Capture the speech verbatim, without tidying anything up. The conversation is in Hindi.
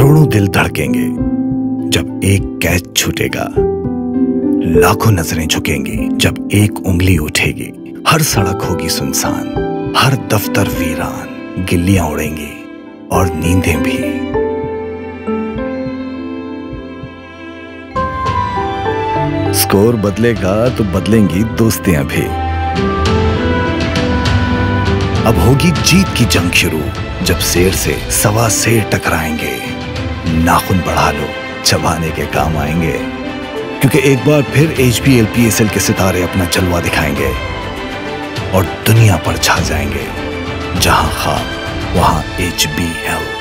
करोड़ों दिल धड़केंगे जब एक कैच छूटेगा, लाखों नजरें झुकेंगी जब एक उंगली उठेगी। हर सड़क होगी सुनसान, हर दफ्तर वीरान, गिल्लियां उड़ेंगी और नींदें भी। स्कोर बदलेगा तो बदलेंगी दोस्तियां भी। अब होगी जीत की जंग शुरू जब शेर से सवा शेर टकराएंगे। नाखून बढ़ा लो, चबाने के काम आएंगे, क्योंकि एक बार फिर H P L P S L के सितारे अपना जलवा दिखाएंगे और दुनिया पर छा जाएंगे। जहां ख्वाब वहां एच बी एल।